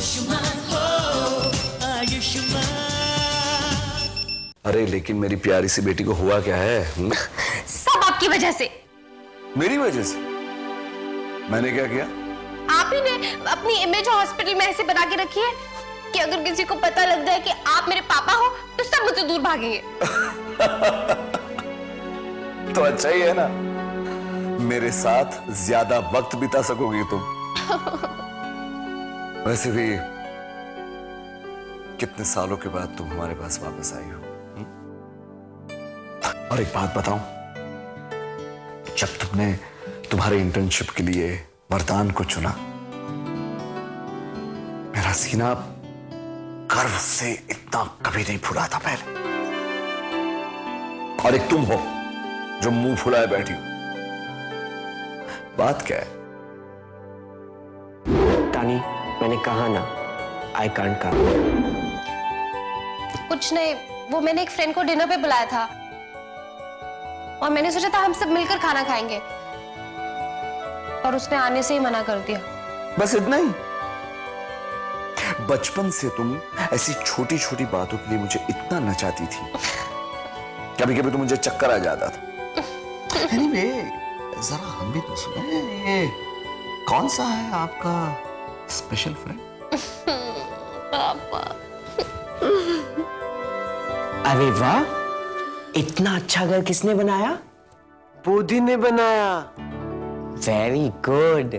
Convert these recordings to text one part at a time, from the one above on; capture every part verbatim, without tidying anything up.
आयुष्मान हो आयुष्मान। अरे लेकिन मेरी प्यारी सी बेटी को हुआ क्या है? हुँ? सब आपकी वजह से। मेरी वजह से? मैंने क्या किया? आप ही ने अपनी इमेज हॉस्पिटल में ऐसे बना के रखी है कि अगर किसी को पता लग जाए कि आप मेरे पापा हो तो सब मुझसे दूर भागेंगे। तो अच्छा ही है ना, मेरे साथ ज्यादा वक्त बिता सकोगी तुम। वैसे भी कितने सालों के बाद तुम हमारे पास वापस आई हो। हुँ? और एक बात बताऊं, जब तुमने तुम्हारे इंटर्नशिप के लिए वरदान को चुना, मेरा सीना गर्व से इतना कभी नहीं फूला था पहले। और एक तुम हो जो मुंह फुलाए बैठी हो। बात क्या है? तानी, मैंने कहा ना, आई कांट कम। कुछ नहीं, वो मैंने एक फ्रेंड को डिनर पे बुलाया था और मैंने सोचा था हम सब मिलकर खाना खाएंगे, और उसने आने से ही मना कर दिया। बस इतना ही? बचपन से तुम ऐसी छोटी छोटी बातों के लिए मुझे इतना नचाती थी, कभी कभी तो मुझे चक्कर आ जाता था। anyway, जरा हम भी तो सुने, ये कौन सा है आपका स्पेशल फ्रेंड? पापा। अरे वाह, इतना अच्छा घर किसने बनाया? बोधी ने बनाया। Very good.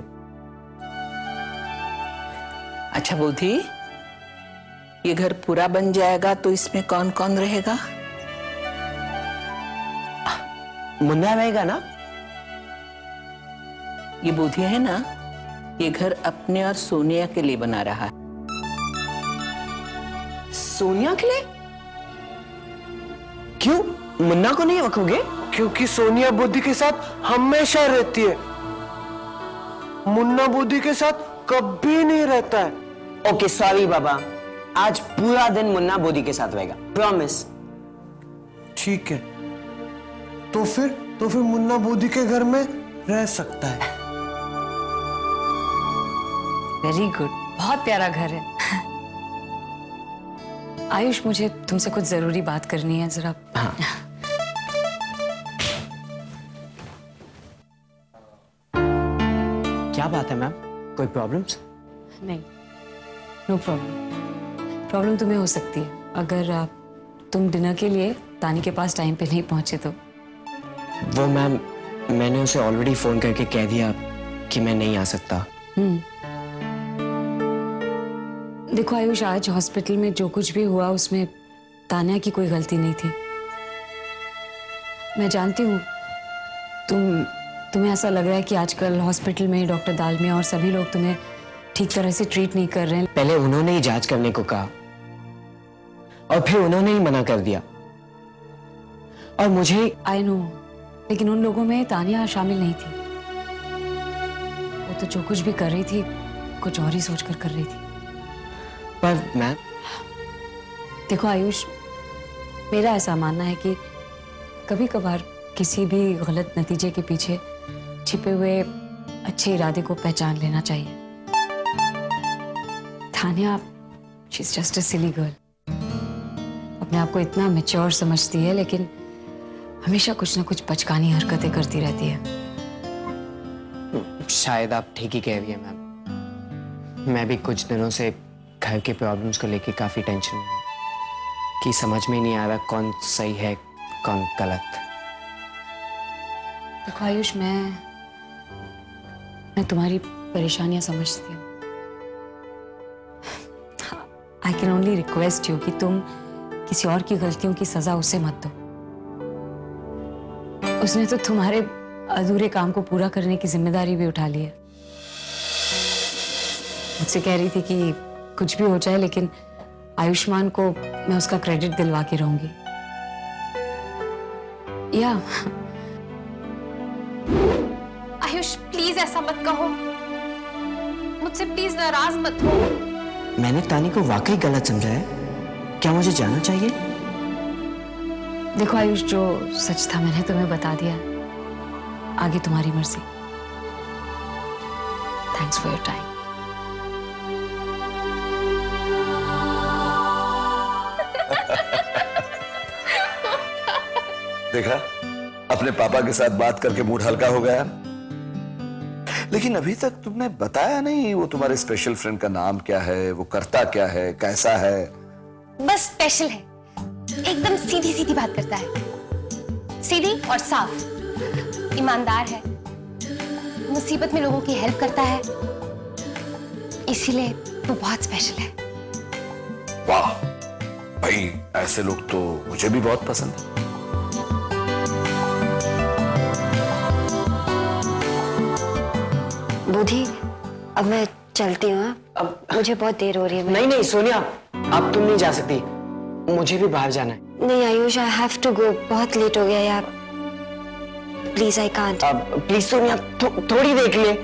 अच्छा बोधी, ये घर पूरा बन जाएगा तो इसमें कौन कौन रहेगा? मुन्ना रहेगा ना? ये बोधी है ना, ये घर अपने और सोनिया के लिए बना रहा है। सोनिया के लिए? क्यों, मुन्ना को नहीं रखोगे? क्योंकि सोनिया बोधी के साथ हमेशा रहती है, मुन्ना बोधी के साथ कभी नहीं रहता है। ओके सॉरी बाबा, आज पूरा दिन मुन्ना बोधी के साथ रहेगा, प्रॉमिस। ठीक है, तो फिर तो फिर मुन्ना बोधी के घर में रह सकता है। वेरी गुड, बहुत प्यारा घर है। आयुष, मुझे तुमसे कुछ जरूरी बात करनी है, जरा। हाँ। क्या बात है मैम, कोई प्रॉब्लम्स? नहीं, नो प्रॉब्लम। प्रॉब्लम तुम्हें हो सकती है अगर आप, तुम डिनर के लिए तानी के पास टाइम पे नहीं पहुंचे तो। वो मैम, मैंने उसे ऑलरेडी फोन करके कह दिया कि मैं नहीं आ सकता। हम्म। देखो आयुष, आज हॉस्पिटल में जो कुछ भी हुआ उसमें तान्या की कोई गलती नहीं थी। मैं जानती हूँ तुम तुम्हें ऐसा लग रहा है कि आजकल हॉस्पिटल में डॉक्टर दालमिया और सभी लोग तुम्हें ठीक तरह से ट्रीट नहीं कर रहे हैं। पहले उन्होंने ही जांच करने को कहा और फिर उन्होंने ही मना कर दिया, और मुझे आई नो, लेकिन उन लोगों में तान्या शामिल नहीं थी। वो तो जो कुछ भी कर रही थी कुछ और ही सोचकर कर रही थी। पर मैं, देखो आयुष, मेरा ऐसा मानना है कि कभी कभार किसी भी गलत नतीजे के पीछे छिपे हुए अच्छे इरादे को पहचान लेना चाहिए। Tanya, she is just a silly girl. अपने आप को इतना मैच्योर समझती है, लेकिन हमेशा कुछ ना कुछ बचकानी हरकतें करती रहती है। शायद आप ठीक ही कह रही हैं मैम। मैं भी कुछ दिनों से घर के प्रॉब्लम्स को लेके काफी टेंशन में हूँ कि समझ में नहीं आ रहा कौन सही है कौन गलत। देखो आयुष, मैं मैं तुम्हारी परेशानियां समझती हूँ। I can only request you कि तुम किसी और की गलतियों की सजा उसे मत दो। उसने तो तुम्हारे अधूरे काम को पूरा करने की जिम्मेदारी भी उठा ली है। मुझसे कह रही थी कि कुछ भी हो जाए लेकिन आयुष्मान को मैं उसका क्रेडिट दिलवा के रहूंगी। या आयुष प्लीज ऐसा मत कहो, मुझसे प्लीज नाराज मत हो। मैंने तानी को वाकई गलत समझा है, क्या मुझे जाना चाहिए? देखो आयुष, जो सच था मैंने तुम्हें बता दिया, आगे तुम्हारी मर्जी। Thanks for your time. देखा, अपने पापा के साथ बात करके मूड हल्का हो गया। लेकिन अभी तक तुमने बताया नहीं वो तुम्हारे स्पेशल फ्रेंड का नाम क्या है, वो करता क्या है, कैसा है? बस स्पेशल है, एकदम सीधी सीधी बात करता है, सीधी और साफ, ईमानदार है, मुसीबत में लोगों की हेल्प करता है, इसीलिए वो बहुत स्पेशल है। वाह भाई, ऐसे लोग तो मुझे भी बहुत पसंद है। बुद्धि, अब मैं चलती हूँ। अब मुझे बहुत देर हो रही है। नहीं नहीं सोनिया, अब तुम नहीं जा सकती, मुझे भी बाहर जाना है। नहीं Ayush, I have to go, बहुत लेट हो गया यार, प्लीज आई कांट। अब प्लीज सोनिया, थो, थोड़ी देख ले,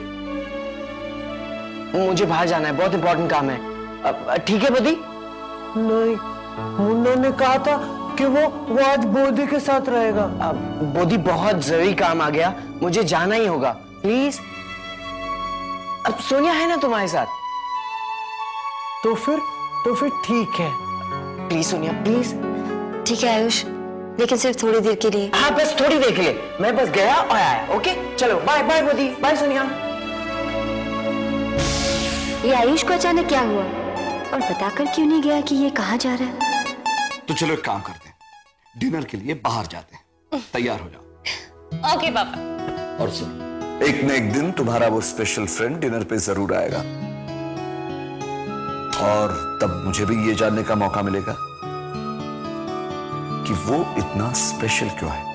मुझे बाहर जाना है, बहुत इंपॉर्टेंट काम है। अब ठीक है बुद्धि? नहीं, मुन्ना ने कहा था कि वो वो आज बोधी के साथ रहेगा। अब बुद्धि, बहुत जरूरी काम आ गया, मुझे जाना ही होगा, प्लीज। अब सोनिया है ना तुम्हारे साथ? तो फिर तो फिर ठीक है। Please Sonia, please. ठीक है आयुष, लेकिन सिर्फ थोड़ी देर के लिए। हाँ बस थोड़ी देर के लिए, मैं बस गया और आया। ओके चलो, bye bye Buddhi, bye Sonia. ये आयुष को अचानक क्या हुआ और बताकर क्यों नहीं गया कि ये कहाँ जा रहा है? तो चलो एक काम करते हैं, डिनर के लिए बाहर जाते हैं, तैयार हो जाओ। ओके पापा। और सुनो, एक न एक दिन तुम्हारा वो स्पेशल फ्रेंड डिनर पे जरूर आएगा, और तब मुझे भी ये जानने का मौका मिलेगा कि वो इतना स्पेशल क्यों है।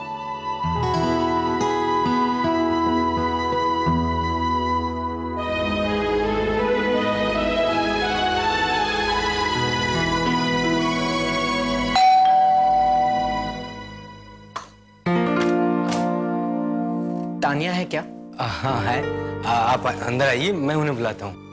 तानिया है क्या? हाँ है, आ, आप अंदर आइए, मैं उन्हें बुलाता हूँ।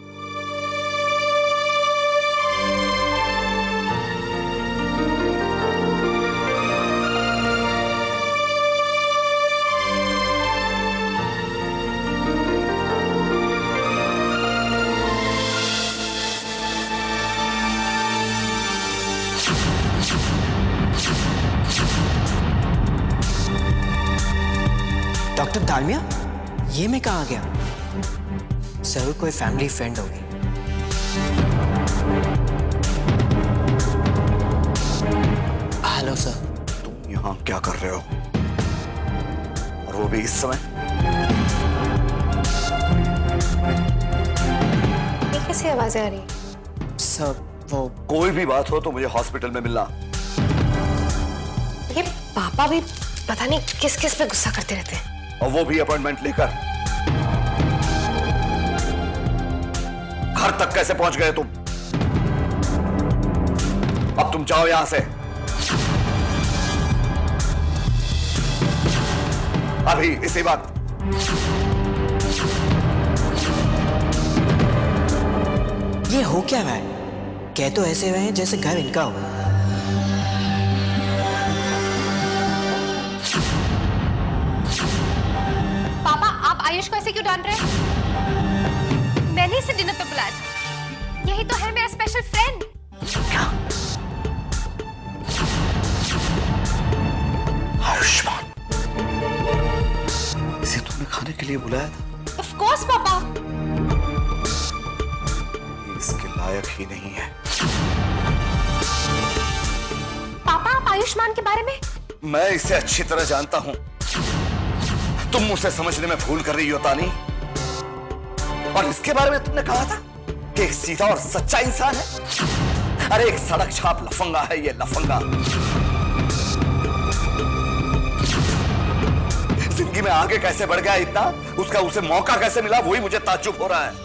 डॉक्टर दालमिया, ये मैं कहाँ आ गया? जरूर कोई फैमिली फ्रेंड होगी। Hello sir. तुम यहाँ क्या कर रहे हो, और वो भी इस समय? ये कैसी आवाजें आ रही है? सर वो कोई भी बात हो तो मुझे हॉस्पिटल में मिलना। ये पापा भी पता नहीं किस किस पे गुस्सा करते रहते हैं, और वो भी अपॉइंटमेंट लेकर। घर तक कैसे पहुंच गए तुम? अब तुम जाओ यहां से, अभी इसी वक्त। ये हो क्या रहा है? कह तो ऐसे रहे हैं जैसे घर इनका हो। पापा आप आयुष को ऐसे क्यों डांट रहे हैं? मैंने इसे डिनर पे बुलाया था, यही तो है मेरा स्पेशल फ्रेंड। आयुष्मान, इसे तुमने खाने के लिए बुलाया था? ऑफ कोर्स पापा। ये इसके लायक ही नहीं है। पापा आप आयुष्मान के बारे में? मैं इसे अच्छी तरह जानता हूं, तुम उसे समझने में भूल कर रही हो तानी। और इसके बारे में तुमने कहा था कि एक सीधा और सच्चा इंसान है। अरे एक सड़क छाप लफंगा है ये, लफंगा। जिंदगी में आगे कैसे बढ़ गया इतना, उसका उसे मौका कैसे मिला, वही मुझे ताज्जुब हो रहा है।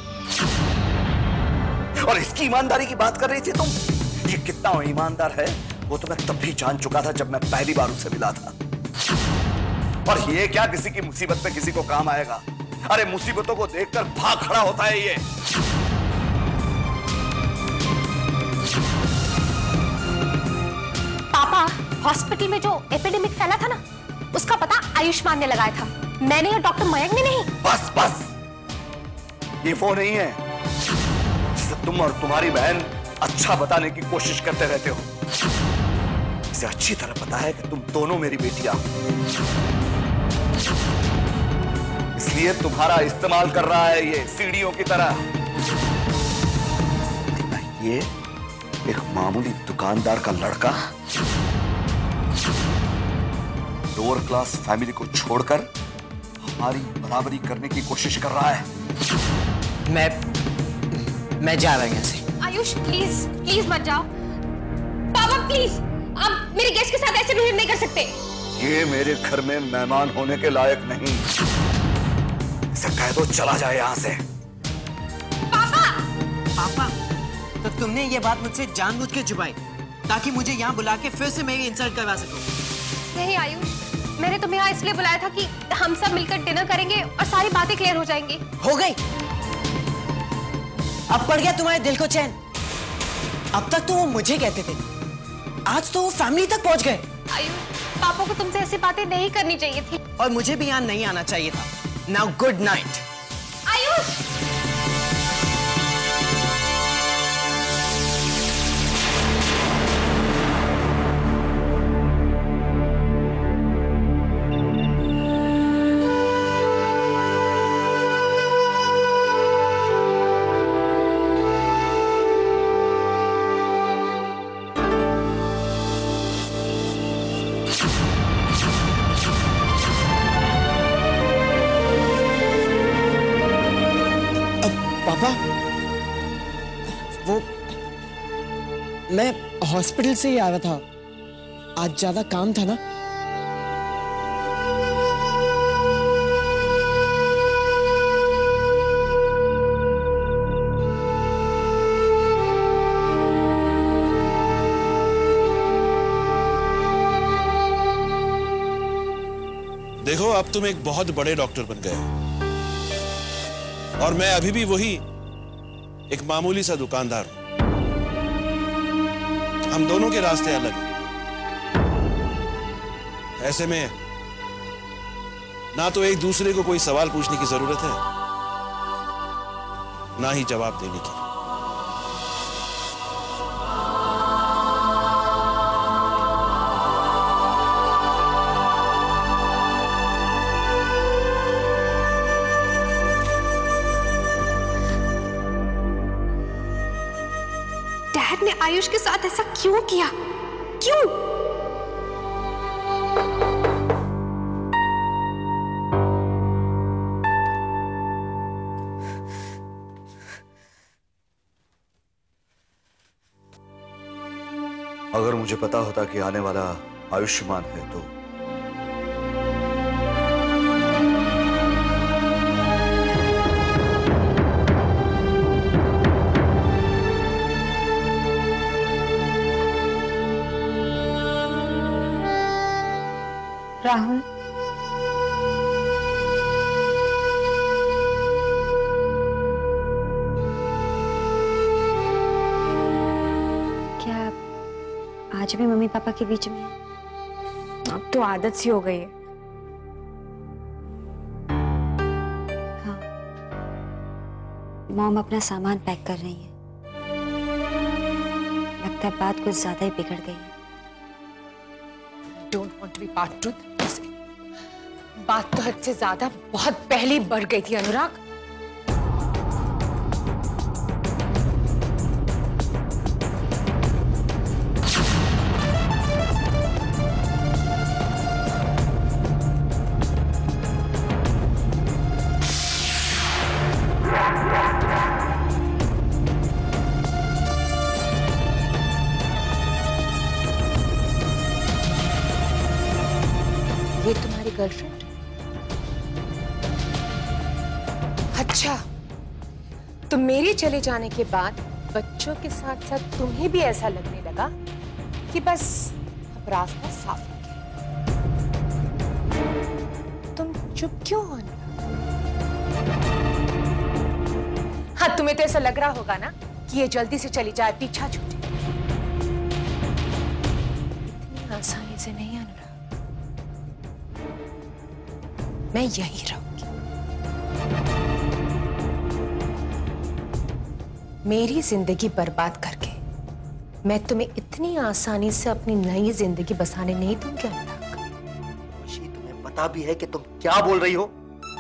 और इसकी ईमानदारी की बात कर रही थी तुम। ये कितना ईमानदार है वो तो मैं तब भी जान चुका था जब मैं पहली बार उससे मिला था। और ये क्या किसी की मुसीबत पे किसी को काम आएगा? अरे मुसीबतों को देखकर भाग खड़ा होता है ये। पापा हॉस्पिटल में जो एपिडेमिक फैला था ना, उसका पता आयुष्मान ने लगाया था, मैंने या डॉक्टर मयंक ने नहीं। बस बस, ये वो नहीं है जिसे तुम और तुम्हारी बहन अच्छा बताने की कोशिश करते रहते हो। इसे अच्छी तरह पता है कि तुम दोनों मेरी बेटियां, इसलिए तुम्हारा इस्तेमाल कर रहा है ये सीढ़ियों की तरह। ये एक मामूली दुकानदार का लड़का लोअर क्लास फैमिली को छोड़कर हमारी बराबरी करने की कोशिश कर रहा है। मैं मैं जा रहा हूं यहाँ से। आयुष प्लीज प्लीज मत जाओ। पापा प्लीज, आप मेरे गेस्ट के साथ ऐसे बिहेव नहीं कर सकते। ये मेरे घर में मेहमान होने के लायक नहीं। इसे कह दो चला जाए यहाँ से। पापा पापा, तो तुमने ये बात मुझसे जानबूझ के छुपाई ताकि मुझे यहाँ बुला के फिर से मैं ये इंसल्ट करवा सकूं। नहीं आयुष, मैंने तुम्हें यहाँ इसलिए बुलाया था कि हम सब मिलकर डिनर करेंगे और सारी बातें क्लियर हो जाएंगी। हो गई? अब पड़ गया तुम्हारे दिल को चैन? अब तक तो वो मुझे कहते थे, आज तो वो फैमिली तक पहुंच गए। आयुष, पापा को तुमसे ऐसी बातें नहीं करनी चाहिए थी। और मुझे भी यहाँ नहीं आना चाहिए था। Now good night. आयुष पापा, वो मैं हॉस्पिटल से ही आ रहा था, आज ज्यादा काम था ना। देखो, अब तुम एक बहुत बड़े डॉक्टर बन गए और मैं अभी भी वही एक मामूली सा दुकानदार हूं। हम दोनों के रास्ते अलग हैं। ऐसे में ना तो एक दूसरे को कोई सवाल पूछने की जरूरत है, ना ही जवाब देने की। डैड ने आयुष के साथ ऐसा क्यों किया? क्यों? अगर मुझे पता होता कि आने वाला आयुष्मान है तो राहुल, क्या आज भी मम्मी पापा के बीच में? अब तो आदत सी हो गई है। हाँ, मॉम अपना सामान पैक कर रही है। लगता है बात कुछ ज्यादा ही बिगड़ गई है। Don't want to be part truth. बात तो हद से ज्यादा बहुत पहले बढ़ गई थी अनुराग। ये तुम्हारी गर्लफ्रेंड? अच्छा, तो मेरे चले जाने के बाद बच्चों के साथ साथ तुम्हें भी ऐसा लगने लगा कि बस अब रास्ता साफ हो गया। तुम चुप क्यों हो? हाँ, तुम्हें तो ऐसा लग रहा होगा ना कि ये जल्दी से चली जाए, पीछा छूटे। इतनी आसानी से नहीं अनुराग, मैं यही रहूंगी। मेरी जिंदगी बर्बाद करके मैं तुम्हें इतनी आसानी से अपनी नई जिंदगी बसाने नहीं दूंगी अनुराग। खुशी, तुम्हें पता भी है कि तुम क्या बोल रही हो?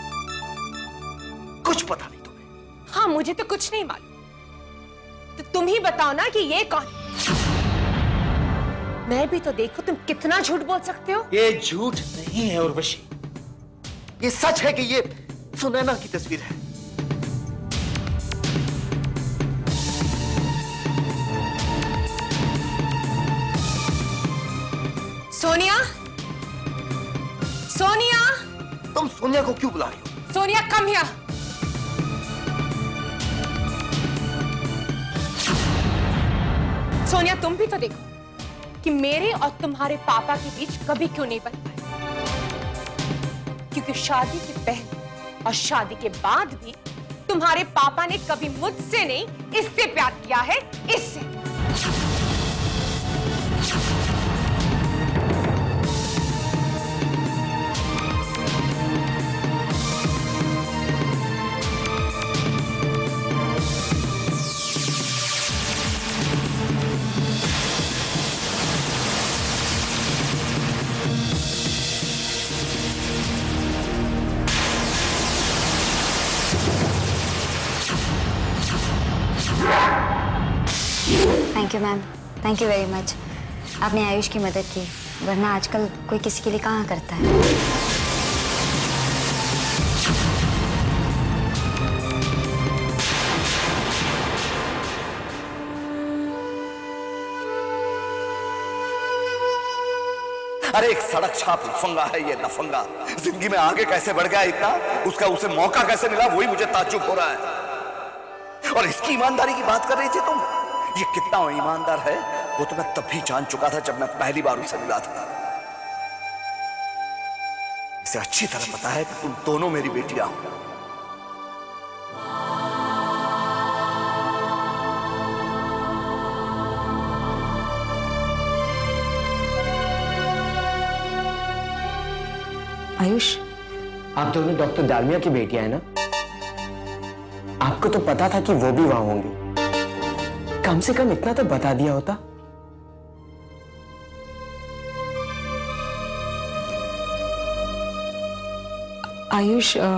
कुछ पता नहीं तुम्हें। हाँ, मुझे तो कुछ नहीं मालूम। तो तुम ही बताओ ना कि ये कौन? मैं भी तो देखो तुम कितना झूठ बोल सकते हो। ये झूठ नहीं है उर्वशी, ये सच है कि ये सुनैना की तस्वीर है। सोनिया, सोनिया, तुम सोनिया को क्यों बुला रही हो? Sonia come here. सोनिया, तुम भी तो देखो कि मेरे और तुम्हारे पापा के बीच कभी क्यों नहीं बन पाया। क्योंकि शादी के पहले और शादी के बाद भी तुम्हारे पापा ने कभी मुझसे नहीं, इससे प्यार किया है, इससे। Thank you ma'am, thank you very much. आपने आयुष की मदद की, वरना आजकल कोई किसी के लिए कहाँ करता है। अरे एक सड़क छाप लफंगा है ये लफंगा, जिंदगी में आगे कैसे बढ़ गया इतना, उसका उसे मौका कैसे मिला, वही मुझे ताज्जुब हो रहा है। और इसकी ईमानदारी की बात कर रही थी तुम, ये कितना ईमानदार है वो तो मैं तब भी जान चुका था जब मैं पहली बार उसे मिला था। इसे अच्छी तरह पता है कि तुम दोनों मेरी बेटियां हो। आयुष, आप दोनों डॉक्टर दालमिया की बेटियां हैं ना? आपको तो पता था कि वो भी वहां होंगी, कम से कम इतना तो बता दिया होता। आयुष, आ,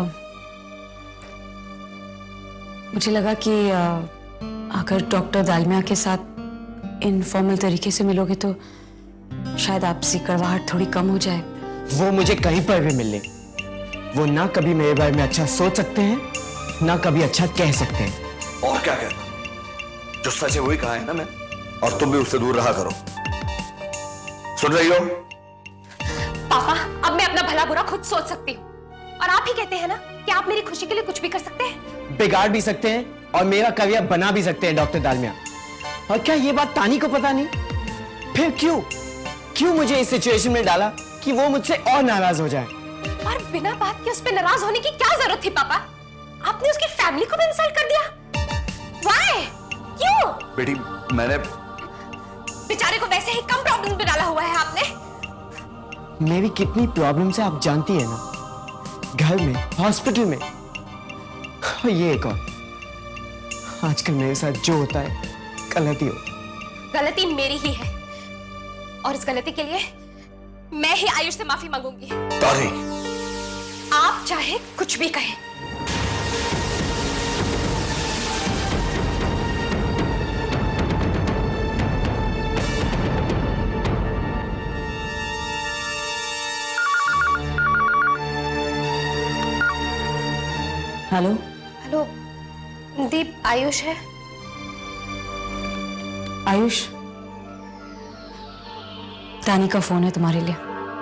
मुझे लगा कि आ, अगर डॉक्टर दालमिया के साथ इनफॉर्मल तरीके से मिलोगे तो शायद आपसी कड़वाहट थोड़ी कम हो जाए। वो मुझे कहीं पर भी मिल ले, वो ना कभी मेरे बारे में अच्छा सोच सकते हैं, ना कभी अच्छा कह सकते हैं। और क्या कहना, जो सच है वही कहा है ना मैं, और तुम भी उससे दूर रहा करो। सुन रही हो? पापा, अब मैं अपना भला बुरा खुद सोच सकती हूँ, और आप ही कहते हैं ना कि आप मेरी खुशी के लिए कुछ भी कर सकते हैं। बिगाड़ भी सकते हैं और मेरा करियर बना भी सकते हैं डॉक्टर दालमिया। और क्या ये बात तानी को पता नहीं? फिर क्यों क्यों मुझे इस सिचुएशन में डाला कि वो मुझसे और नाराज हो जाए? और बिना बात के उस पर नाराज होने की क्या जरूरत थी पापा? आपने उसकी फैमिली को भी इंसल्ट कर दिया। Why? क्यों? बेटी, मैंने बेचारे को वैसे ही कम प्रॉब्लम में डाला हुआ है आपने। मेरी कितनी प्रॉब्लम से आप जानती है ना, घर में, हॉस्पिटल में, और ये एक और। आजकल मेरे साथ जो होता है गलती हो गलती मेरी ही है, और इस गलती के लिए मैं ही आयुष से माफी मांगूंगी। तारी, आप चाहे कुछ भी कहें। हेलो हेलो दीप, आयुष है? आयुष, तानी का फोन है तुम्हारे लिए।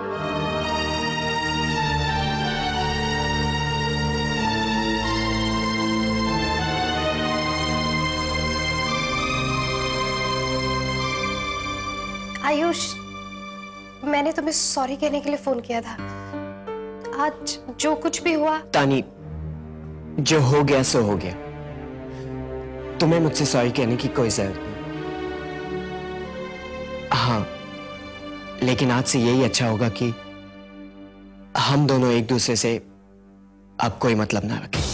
आयुष, मैंने तुम्हें सॉरी कहने के लिए फोन किया था। आज जो कुछ भी हुआ। तानी, जो हो गया सो हो गया, तुम्हें मुझसे सॉरी कहने की कोई जरूरत नहीं। हाँ, लेकिन आज से यही अच्छा होगा कि हम दोनों एक दूसरे से अब कोई मतलब ना रखें।